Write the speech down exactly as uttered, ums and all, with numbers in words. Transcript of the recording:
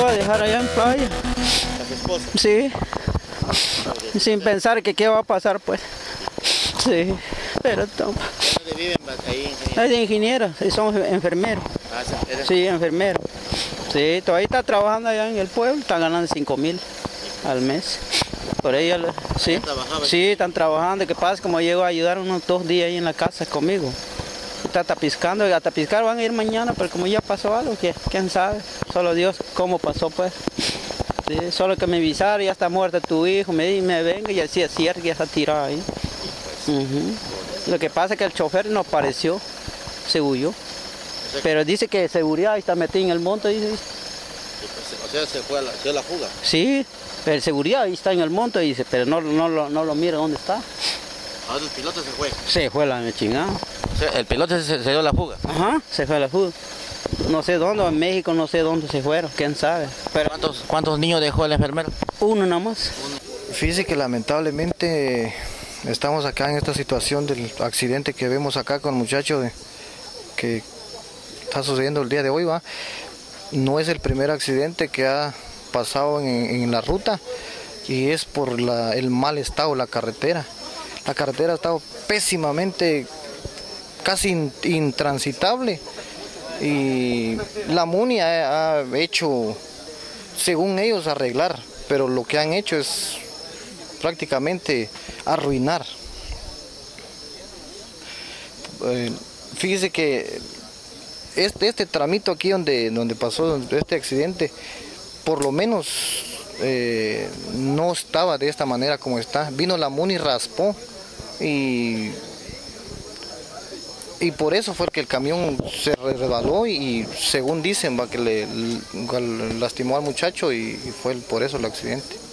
iba a dejar allá en playa. ¿A su esposa? Sí. Sin pensar que qué va a pasar, pues. Sí. Pero toma. ¿Dónde viven ahí, ingeniero? Es de ingeniero, sí, somos enfermeros. Ah, ¿eres? Sí, enfermero. Sí, todavía está trabajando allá en el pueblo, están ganando cinco mil al mes. Por ella, sí. Sí, están trabajando. ¿Qué pasa? Como llego a ayudar unos dos días ahí en la casa conmigo. Está tapiscando, a tapiscar van a ir mañana, pero como ya pasó algo, ¿quién sabe? Solo Dios cómo pasó, pues. Sí, solo que me avisaron, ya está muerto tu hijo, me, me venga y así es cierto que ya está tirado ahí. Uh-huh. Lo que pasa es que el chofer no apareció, se huyó. Pero dice que seguridad está metido en el monte, dice. O sea, se fue a la, se dio la fuga. Sí, pero el seguridad ahí está en el monte, dice, pero no, no, no, no lo mira dónde está. Ahora el piloto se fue. Se fue la chingada. O sea, el piloto se, se dio la fuga. Ajá, se fue a la fuga. No sé dónde, en México no sé dónde se fueron, quién sabe. Pero ¿Cuántos, cuántos niños dejó el enfermero? Uno nomás. Fíjese que lamentablemente estamos acá en esta situación del accidente que vemos acá con el muchacho de, que está sucediendo el día de hoy, ¿va? No es el primer accidente que ha pasado en, en la ruta y es por la, el mal estado de la carretera. La carretera ha estado pésimamente, casi intransitable, y la MUNI ha, ha hecho, según ellos, arreglar, pero lo que han hecho es prácticamente arruinar. Eh, fíjese que este, este tramito aquí donde, donde pasó este accidente, por lo menos eh, no estaba de esta manera como está. Vino la MUNI, raspó y, y por eso fue que el camión se resbaló y, y según dicen va que le, le lastimó al muchacho y, y fue por eso el accidente.